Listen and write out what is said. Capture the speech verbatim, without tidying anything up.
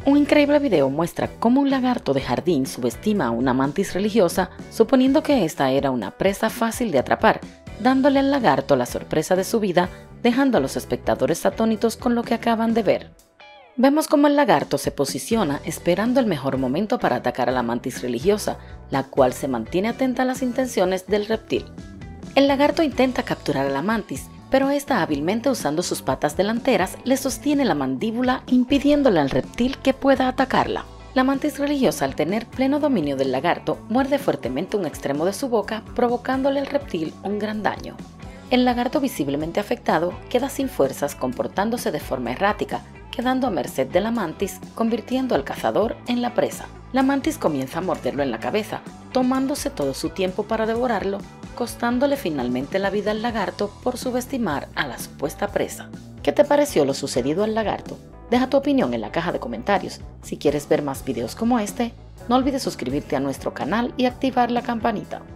Un increíble video muestra cómo un lagarto de jardín subestima a una mantis religiosa, suponiendo que esta era una presa fácil de atrapar, dándole al lagarto la sorpresa de su vida, dejando a los espectadores atónitos con lo que acaban de ver. Vemos cómo el lagarto se posiciona esperando el mejor momento para atacar a la mantis religiosa, la cual se mantiene atenta a las intenciones del reptil. El lagarto intenta capturar a la mantis, pero esta hábilmente usando sus patas delanteras le sostiene la mandíbula impidiéndole al reptil que pueda atacarla. La mantis religiosa, al tener pleno dominio del lagarto, muerde fuertemente un extremo de su boca, provocándole al reptil un gran daño. El lagarto, visiblemente afectado, queda sin fuerzas comportándose de forma errática, quedando a merced de la mantis, convirtiendo al cazador en la presa. La mantis comienza a morderlo en la cabeza, tomándose todo su tiempo para devorarlo, costándole finalmente la vida al lagarto por subestimar a la supuesta presa. ¿Qué te pareció lo sucedido al lagarto? Deja tu opinión en la caja de comentarios. Si quieres ver más videos como este, no olvides suscribirte a nuestro canal y activar la campanita.